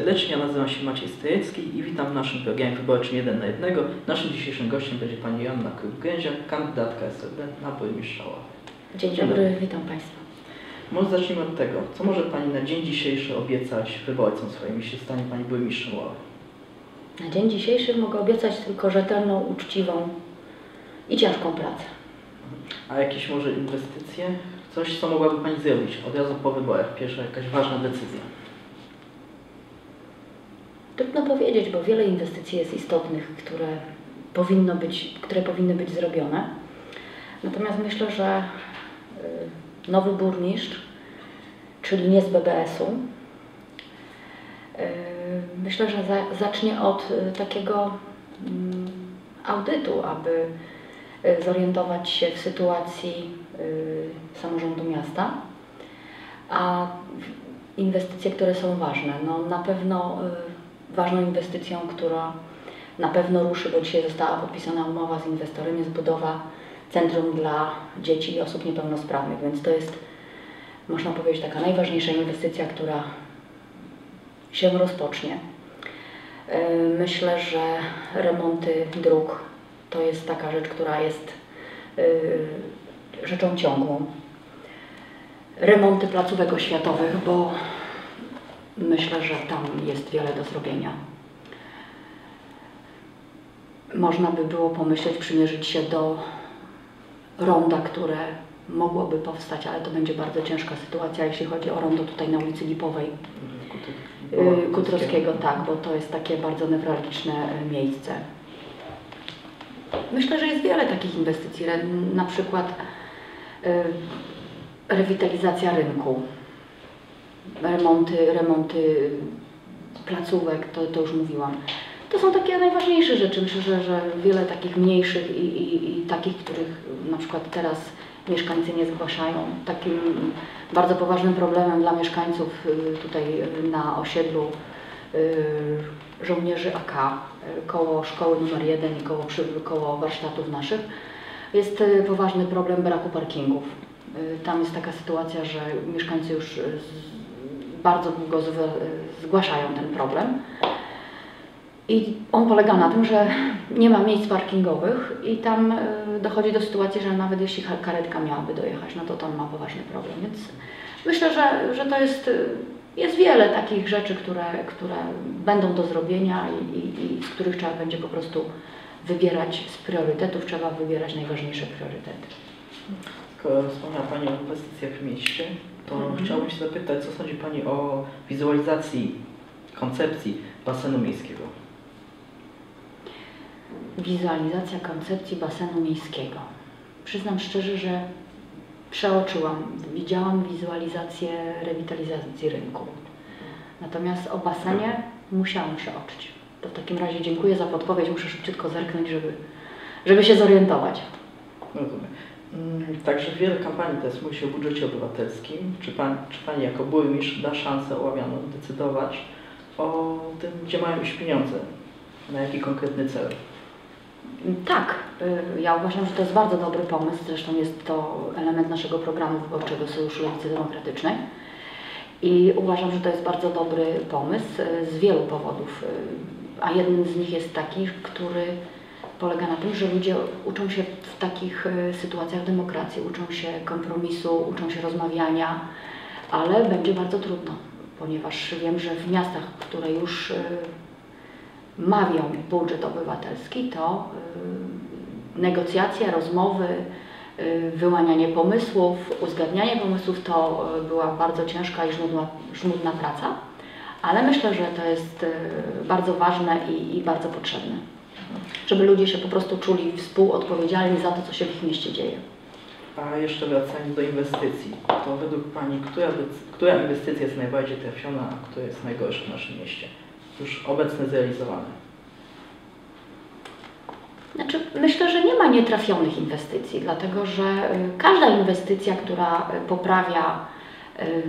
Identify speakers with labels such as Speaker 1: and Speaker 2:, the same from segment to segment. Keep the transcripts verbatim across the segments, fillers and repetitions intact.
Speaker 1: serdecznie, ja nazywam się Maciej Stajecki i witam w naszym programie wyborczym jeden na jednego. Naszym dzisiejszym gościem będzie pani Joanna Kruk-Gęzia, kandydatka S L D na burmistrza Ławy.
Speaker 2: Dzień dobry, witam Państwa.
Speaker 1: Może zacznijmy od tego, co może Pani na dzień dzisiejszy obiecać wyborcom swoim, jeśli stanie Pani burmistrzem Ławy?
Speaker 2: Na dzień dzisiejszy mogę obiecać tylko rzetelną, uczciwą i ciężką pracę.
Speaker 1: A jakieś może inwestycje? Coś, co mogłaby Pani zrobić od razu po wyborach? Pierwsza jakaś ważna decyzja.
Speaker 2: Trudno powiedzieć, bo wiele inwestycji jest istotnych, które, powinno być, które powinny być zrobione. Natomiast myślę, że nowy burmistrz, czyli nie z B B S u, myślę, że za, zacznie od takiego audytu, aby zorientować się w sytuacji samorządu miasta, a inwestycje, które są ważne. No, na pewno ważną inwestycją, która na pewno ruszy, bo dzisiaj została podpisana umowa z inwestorem, jest budowa centrum dla dzieci i osób niepełnosprawnych, więc to jest, można powiedzieć, taka najważniejsza inwestycja, która się rozpocznie. Myślę, że remonty dróg to jest taka rzecz, która jest rzeczą ciągłą. Remonty placówek oświatowych, bo myślę, że tam jest wiele do zrobienia. Można by było pomyśleć, przymierzyć się do ronda, które mogłoby powstać, ale to będzie bardzo ciężka sytuacja, jeśli chodzi o rondo tutaj na ulicy Lipowej. Kutrowskiego, tak, bo to jest takie bardzo newralgiczne miejsce. Myślę, że jest wiele takich inwestycji, na przykład rewitalizacja rynku, remonty, remonty placówek, to, to już mówiłam. To są takie najważniejsze rzeczy. Myślę, że, że wiele takich mniejszych i, i, i takich, których na przykład teraz mieszkańcy nie zgłaszają. Takim bardzo poważnym problemem dla mieszkańców tutaj na osiedlu żołnierzy A K, koło szkoły numer jeden i koło, koło warsztatów naszych, jest poważny problem braku parkingów. Tam jest taka sytuacja, że mieszkańcy już bardzo długo zgłaszają ten problem. I on polega na tym, że nie ma miejsc parkingowych i tam dochodzi do sytuacji, że nawet jeśli karetka miałaby dojechać, no to tam ma poważny problem. Więc myślę, że, że to jest, jest wiele takich rzeczy, które, które będą do zrobienia i, i, i z których trzeba będzie po prostu wybierać z priorytetów, trzeba wybierać najważniejsze priorytety.
Speaker 1: Skoro wspomniała Pani o inwestycjach w mieście, to mhm. chciałbym się zapytać, co sądzi Pani o wizualizacji koncepcji basenu miejskiego?
Speaker 2: Wizualizacja koncepcji basenu miejskiego. Przyznam szczerze, że przeoczyłam, widziałam wizualizację rewitalizacji rynku. Natomiast o basenie musiałam przeoczyć. To w takim razie dziękuję za podpowiedź, muszę szybciutko zerknąć, żeby, żeby się zorientować.
Speaker 1: Rozumiem. Także wiele kampanii teraz mówi się o budżecie obywatelskim. Czy, pan, czy Pani jako burmistrz da szansę Ławianom decydować o tym, gdzie mają iść pieniądze, na jaki konkretny cel?
Speaker 2: Tak, ja uważam, że to jest bardzo dobry pomysł, zresztą jest to element naszego programu wyborczego Sojuszu Lewicy Demokratycznej i uważam, że to jest bardzo dobry pomysł z wielu powodów, a jednym z nich jest taki, który polega na tym, że ludzie uczą się w takich sytuacjach demokracji, uczą się kompromisu, uczą się rozmawiania, ale będzie bardzo trudno, ponieważ wiem, że w miastach, które już mawią budżet obywatelski, to y, negocjacje, rozmowy, y, wyłanianie pomysłów, uzgadnianie pomysłów to y, była bardzo ciężka i żmudna, żmudna praca, ale myślę, że to jest y, bardzo ważne i, i bardzo potrzebne, żeby ludzie się po prostu czuli współodpowiedzialni za to, co się w ich mieście dzieje.
Speaker 1: A jeszcze wracając do inwestycji, to według Pani, która, która inwestycja jest najbardziej trafiona, a która jest najgorsza w naszym mieście? Już obecne zrealizowane.
Speaker 2: Znaczy, myślę, że nie ma nietrafionych inwestycji, dlatego że każda inwestycja, która poprawia y,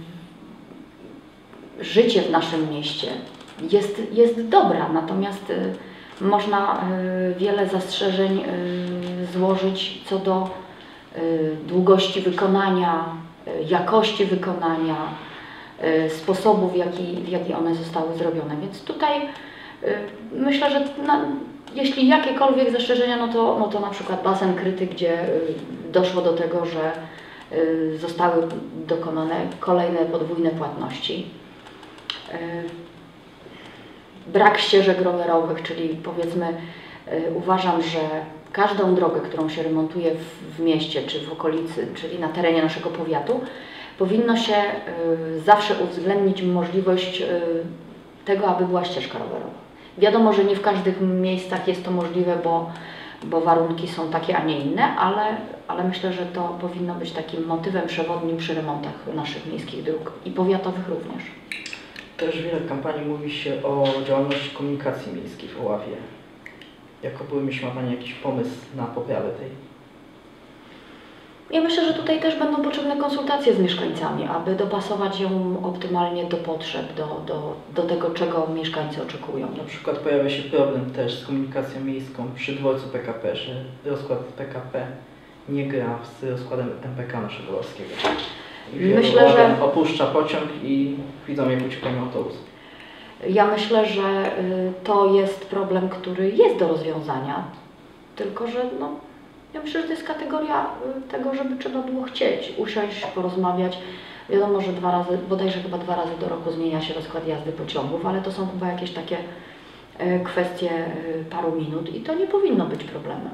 Speaker 2: życie w naszym mieście, jest, jest dobra, natomiast y, można y, wiele zastrzeżeń y, złożyć co do y, długości wykonania, y, jakości wykonania, sposobu, w jaki, w jaki one zostały zrobione. Więc tutaj myślę, że na, jeśli jakiekolwiek zastrzeżenia, no to, no to na przykład basen kryty, gdzie doszło do tego, że zostały dokonane kolejne podwójne płatności. Brak ścieżek rowerowych, czyli powiedzmy uważam, że każdą drogę, którą się remontuje w, w mieście czy w okolicy, czyli na terenie naszego powiatu, powinno się zawsze uwzględnić możliwość tego, aby była ścieżka rowerowa. Wiadomo, że nie w każdych miejscach jest to możliwe, bo, bo warunki są takie, a nie inne, ale, ale myślę, że to powinno być takim motywem przewodnim przy remontach naszych miejskich dróg i powiatowych również.
Speaker 1: Też wiele kampanii mówi się o działalności komunikacji miejskiej w Oławie. Jako burmistrz ma Pani jakiś pomysł na poprawę tej?
Speaker 2: Ja myślę, że tutaj też będą potrzebne konsultacje z mieszkańcami, aby dopasować ją optymalnie do potrzeb, do, do, do tego, czego mieszkańcy oczekują.
Speaker 1: Na przykład pojawia się problem też z komunikacją miejską przy dworcu P K P, że rozkład P K P nie gra z rozkładem M P K naszego Wolskiego.
Speaker 2: Myślę, że
Speaker 1: opuszcza pociąg i widzą, jak uciekają autobus.
Speaker 2: Ja myślę, że to jest problem, który jest do rozwiązania, tylko że no, ja myślę, że to jest kategoria tego, żeby trzeba było chcieć, usiąść, porozmawiać. Wiadomo, że dwa razy, bodajże chyba dwa razy do roku zmienia się rozkład jazdy pociągów, ale to są chyba jakieś takie kwestie paru minut i to nie powinno być problemem.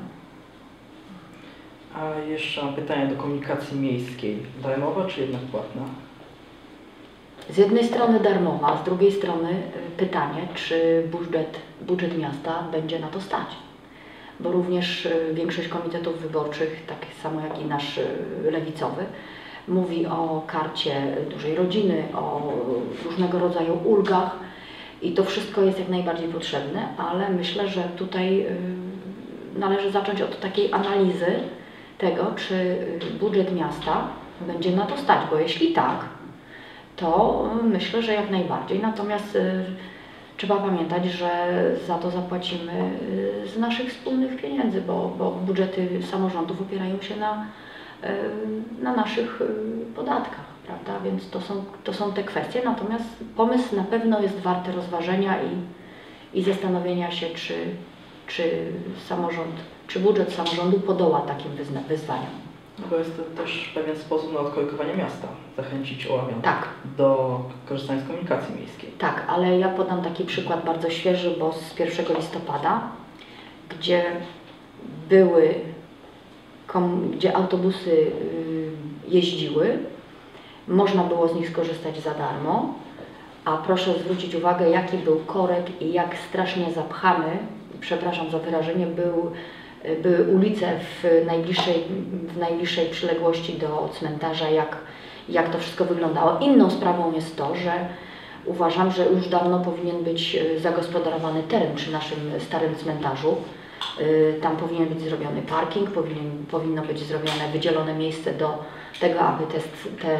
Speaker 1: A jeszcze mam pytanie do komunikacji miejskiej. Darmowa czy jednak płatna?
Speaker 2: Z jednej strony darmowa, z drugiej strony pytanie, czy budżet, budżet miasta będzie na to stać. Bo również większość komitetów wyborczych, tak samo jak i nasz lewicowy, mówi o karcie dużej rodziny, o różnego rodzaju ulgach i to wszystko jest jak najbardziej potrzebne, ale myślę, że tutaj należy zacząć od takiej analizy tego, czy budżet miasta będzie na to stać, bo jeśli tak, to myślę, że jak najbardziej. Natomiast y, trzeba pamiętać, że za to zapłacimy y, z naszych wspólnych pieniędzy, bo, bo budżety samorządów opierają się na, y, na naszych y, podatkach, prawda? Więc to są, to są te kwestie. Natomiast pomysł na pewno jest warty rozważenia i, i zastanowienia się, czy, czy samorząd, czy budżet samorządu podoła takim wyzwaniom.
Speaker 1: No bo jest to też pewien sposób na odkorkowanie miasta, zachęcić Oławian
Speaker 2: tak.
Speaker 1: do korzystania z komunikacji miejskiej.
Speaker 2: Tak, ale ja podam taki przykład bardzo świeży, bo z pierwszego listopada, gdzie były, gdzie autobusy jeździły, można było z nich skorzystać za darmo, a proszę zwrócić uwagę, jaki był korek i jak strasznie zapchany, przepraszam za wyrażenie, był były ulice w najbliższej, w najbliższej przyległości do cmentarza, jak, jak to wszystko wyglądało. Inną sprawą jest to, że uważam, że już dawno powinien być zagospodarowany teren przy naszym starym cmentarzu. Tam powinien być zrobiony parking, powinien, powinno być zrobione, wydzielone miejsce do tego, aby te, te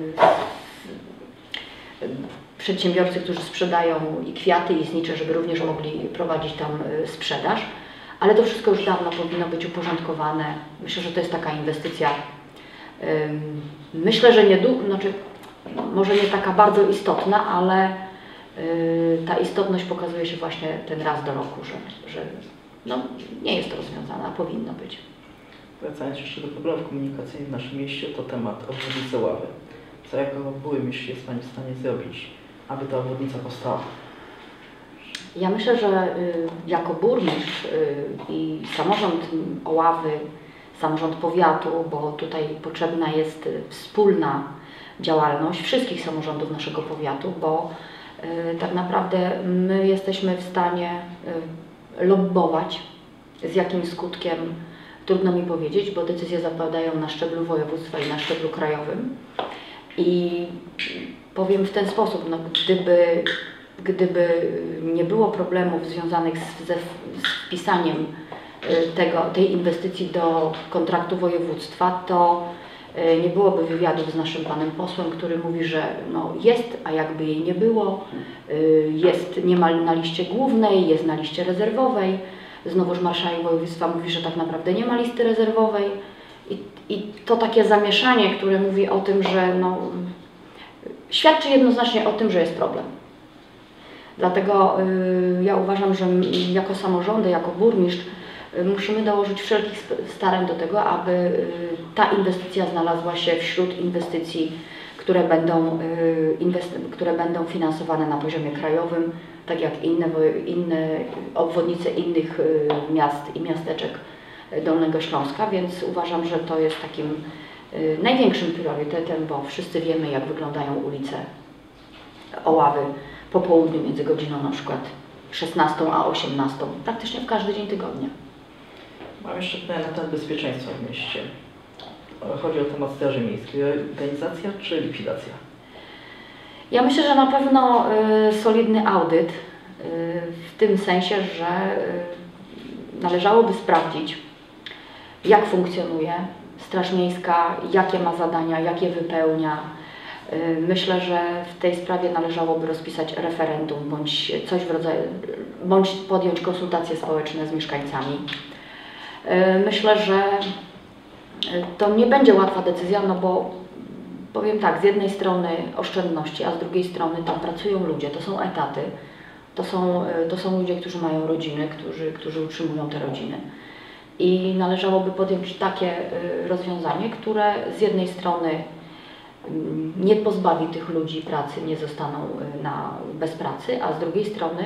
Speaker 2: przedsiębiorcy, którzy sprzedają i kwiaty, i znicze, żeby również mogli prowadzić tam sprzedaż. Ale to wszystko już dawno powinno być uporządkowane. Myślę, że to jest taka inwestycja, myślę, że nie, znaczy, może nie taka bardzo istotna, ale ta istotność pokazuje się właśnie ten raz do roku, że, że no, nie jest to rozwiązane, a powinno być.
Speaker 1: Wracając jeszcze do problemów komunikacyjnych w naszym mieście, to temat obwodnicy Oławy. Co jako burmistrz jest Pani w stanie zrobić, aby ta obwodnica powstała?
Speaker 2: Ja myślę, że jako burmistrz i samorząd Oławy, samorząd powiatu, bo tutaj potrzebna jest wspólna działalność wszystkich samorządów naszego powiatu, bo tak naprawdę my jesteśmy w stanie lobbować, z jakim skutkiem trudno mi powiedzieć, bo decyzje zapadają na szczeblu województwa i na szczeblu krajowym. I powiem w ten sposób, no, gdyby Gdyby nie było problemów związanych z, ze, z wpisaniem tego, tej inwestycji do kontraktu województwa, to nie byłoby wywiadów z naszym panem posłem, który mówi, że no jest, a jakby jej nie było, jest niemal na liście głównej, jest na liście rezerwowej. Znowuż marszałek województwa mówi, że tak naprawdę nie ma listy rezerwowej. I, i to takie zamieszanie, które mówi o tym, że no, świadczy jednoznacznie o tym, że jest problem. Dlatego y, ja uważam, że jako samorządy, jako burmistrz y, musimy dołożyć wszelkich starań do tego, aby y, ta inwestycja znalazła się wśród inwestycji, które będą, y, inwest które będą finansowane na poziomie krajowym, tak jak inne, inne obwodnice innych y, miast i miasteczek Dolnego Śląska, więc uważam, że to jest takim y, największym priorytetem, bo wszyscy wiemy, jak wyglądają ulice Oławy po południu między godziną na przykład szesnastą a osiemnastą, praktycznie w każdy dzień tygodnia.
Speaker 1: Mam jeszcze pytanie na temat bezpieczeństwa w mieście. Chodzi o temat Straży Miejskiej. Organizacja czy likwidacja?
Speaker 2: Ja myślę, że na pewno y, solidny audyt, y, w tym sensie, że y, należałoby sprawdzić, jak funkcjonuje Straż Miejska, jakie ma zadania, jakie wypełnia. Myślę, że w tej sprawie należałoby rozpisać referendum bądź coś w rodzaju, bądź podjąć konsultacje społeczne z mieszkańcami. Myślę, że to nie będzie łatwa decyzja, no bo powiem tak, z jednej strony oszczędności, a z drugiej strony tam pracują ludzie, to są etaty, to są, to są ludzie, którzy mają rodziny, którzy, którzy utrzymują te rodziny. I należałoby podjąć takie rozwiązanie, które z jednej strony nie pozbawi tych ludzi pracy, nie zostaną na, bez pracy, a z drugiej strony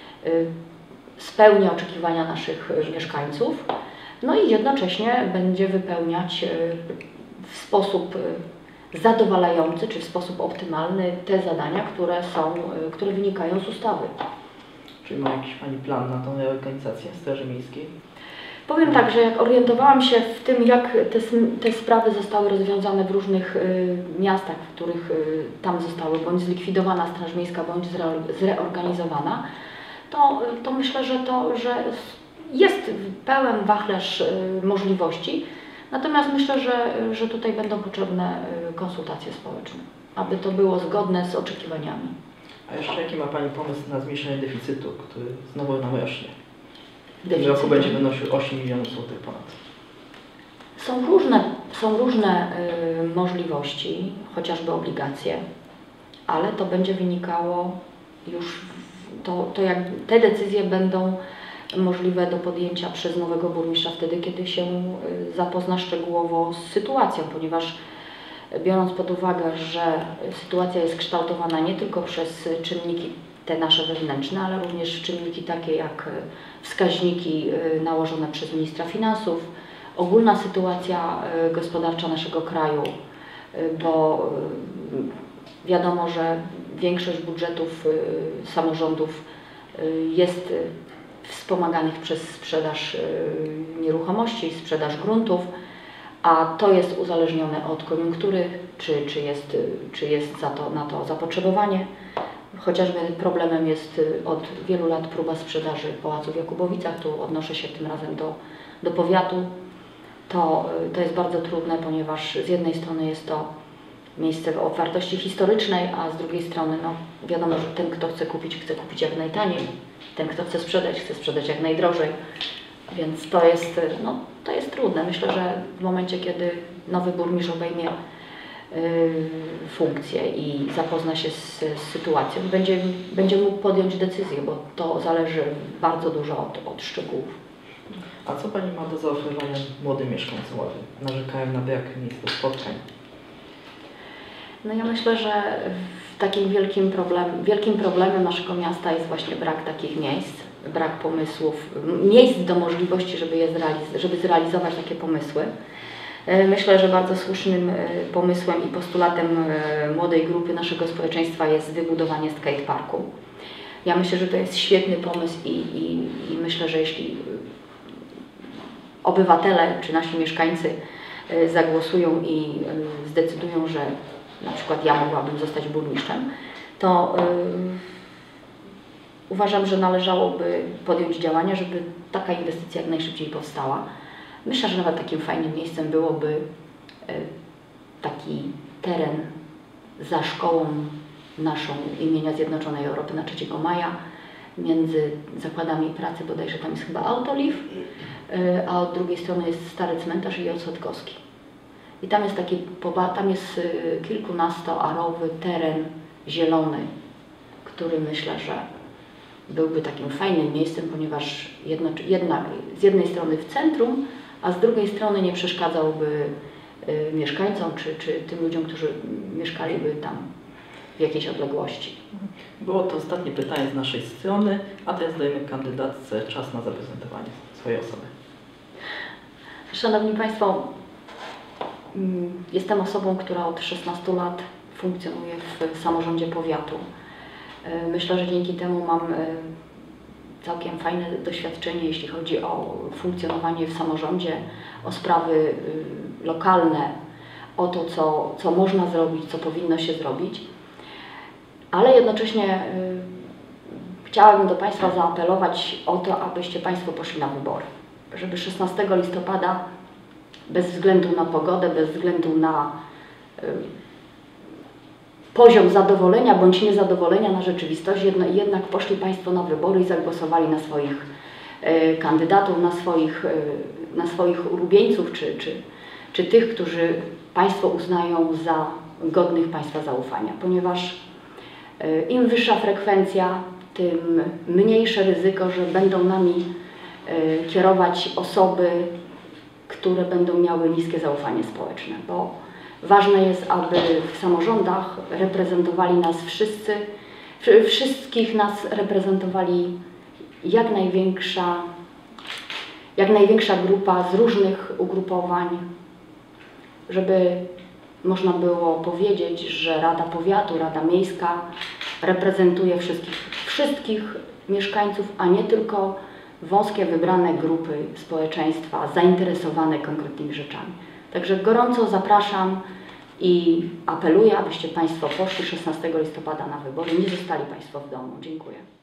Speaker 2: spełnia oczekiwania naszych mieszkańców, no i jednocześnie będzie wypełniać w sposób zadowalający czy w sposób optymalny te zadania, które są, które wynikają z ustawy.
Speaker 1: Czy ma jakiś Pani plan na tą reorganizację Straży Miejskiej?
Speaker 2: Powiem tak, że jak orientowałam się w tym, jak te, te sprawy zostały rozwiązane w różnych y, miastach, w których y, tam zostały bądź zlikwidowana Straż Miejska, bądź zre, zreorganizowana, to, to myślę, że to, że jest pełen wachlarz y, możliwości, natomiast myślę, że, że tutaj będą potrzebne y, konsultacje społeczne, aby to było zgodne z oczekiwaniami.
Speaker 1: A jeszcze jaki ma Pani pomysł na zmniejszenie deficytu, który znowu nam rośnie? W tym
Speaker 2: Deficytu.
Speaker 1: roku będzie wynosił osiem milionów złotych ponad.
Speaker 2: Są różne, są różne y, możliwości, chociażby obligacje, ale to będzie wynikało już, to, to jak te decyzje będą możliwe do podjęcia przez nowego burmistrza wtedy, kiedy się y, zapozna szczegółowo z sytuacją, ponieważ biorąc pod uwagę, że sytuacja jest kształtowana nie tylko przez czynniki te nasze wewnętrzne, ale również czynniki takie jak wskaźniki nałożone przez ministra finansów, ogólna sytuacja gospodarcza naszego kraju, bo wiadomo, że większość budżetów samorządów jest wspomaganych przez sprzedaż nieruchomości, sprzedaż gruntów, a to jest uzależnione od koniunktury, czy, czy jest, czy jest za to, na to zapotrzebowanie. Chociażby problemem jest od wielu lat próba sprzedaży Pałacu w Jakubowicach, tu odnoszę się tym razem do, do powiatu. To, to jest bardzo trudne, ponieważ z jednej strony jest to miejsce o wartości historycznej, a z drugiej strony no, wiadomo, że ten, kto chce kupić, chce kupić jak najtaniej, ten, kto chce sprzedać, chce sprzedać jak najdrożej. Więc to jest, no, to jest trudne. Myślę, że w momencie, kiedy nowy burmistrz obejmie funkcję i zapozna się z, z sytuacją, będzie, będzie mógł podjąć decyzję, bo to zależy bardzo dużo od, od szczegółów.
Speaker 1: A co Pani ma do zaoferowania młodym mieszkańcom Ławy? Narzekają na brak miejsc do spotkań.
Speaker 2: No ja myślę, że takim wielkim, problem, wielkim problemem naszego miasta jest właśnie brak takich miejsc, brak pomysłów, miejsc do możliwości, żeby, je zrealiz- żeby zrealizować takie pomysły. Myślę, że bardzo słusznym pomysłem i postulatem młodej grupy naszego społeczeństwa jest wybudowanie skateparku. Ja myślę, że to jest świetny pomysł i, i, i myślę, że jeśli obywatele czy nasi mieszkańcy zagłosują i zdecydują, że na przykład ja mogłabym zostać burmistrzem, to yy, uważam, że należałoby podjąć działania, żeby taka inwestycja jak najszybciej powstała. Myślę, że nawet takim fajnym miejscem byłoby y, taki teren za szkołą naszą imienia Zjednoczonej Europy na trzeciego maja, między zakładami pracy, bodajże tam jest chyba Autoliv, y, a od drugiej strony jest stary cmentarz i J. Sotkowski. I tam jest taki, tam jest kilkunastoarowy teren zielony, który myślę, że byłby takim fajnym miejscem, ponieważ jedno, jedna, z jednej strony w centrum, a z drugiej strony nie przeszkadzałby y, mieszkańcom czy, czy tym ludziom, którzy mieszkaliby tam w jakiejś odległości.
Speaker 1: Było to ostatnie pytanie z naszej strony, a teraz dajemy kandydatce czas na zaprezentowanie swojej osoby.
Speaker 2: Szanowni Państwo, jestem osobą, która od szesnastu lat funkcjonuje w samorządzie powiatu. Myślę, że dzięki temu mam całkiem fajne doświadczenie, jeśli chodzi o funkcjonowanie w samorządzie, o sprawy lokalne, o to, co, co można zrobić, co powinno się zrobić. Ale jednocześnie chciałabym do Państwa zaapelować o to, abyście Państwo poszli na wybory. Żeby szesnastego listopada, bez względu na pogodę, bez względu na y, poziom zadowolenia bądź niezadowolenia na rzeczywistość, jedno, jednak poszli Państwo na wybory i zagłosowali na swoich y, kandydatów, na swoich, y, na swoich ulubieńców, czy, czy, czy tych, którzy Państwo uznają za godnych Państwa zaufania. Ponieważ y, im wyższa frekwencja, tym mniejsze ryzyko, że będą nami y, kierować osoby, które będą miały niskie zaufanie społeczne, bo ważne jest, aby w samorządach reprezentowali nas wszyscy, wszystkich nas reprezentowali jak największa, jak największa grupa z różnych ugrupowań, żeby można było powiedzieć, że Rada Powiatu, Rada Miejska reprezentuje wszystkich, wszystkich mieszkańców, a nie tylko wąskie, wybrane grupy społeczeństwa zainteresowane konkretnymi rzeczami. Także gorąco zapraszam i apeluję, abyście Państwo poszli szesnastego listopada na wybory, nie zostali Państwo w domu. Dziękuję.